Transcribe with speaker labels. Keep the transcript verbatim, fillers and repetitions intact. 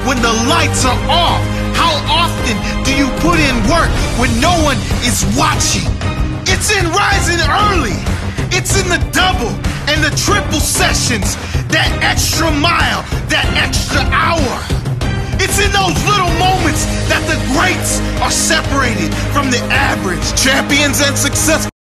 Speaker 1: when the lights are off? How often do you put in work when no one is watching? It's in rising early. It's in the double and the triple sessions, that extra mile, that extra hour. It's in those little moments that the greats are separated from the average. Champions and successful